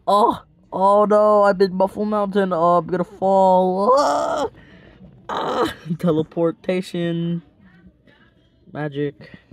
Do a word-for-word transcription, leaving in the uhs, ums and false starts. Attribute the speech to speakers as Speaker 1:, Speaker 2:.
Speaker 1: Oh, oh no, I'm in Muffle Mountain. Oh, I'm gonna fall. Ah, ah, teleportation. Magic.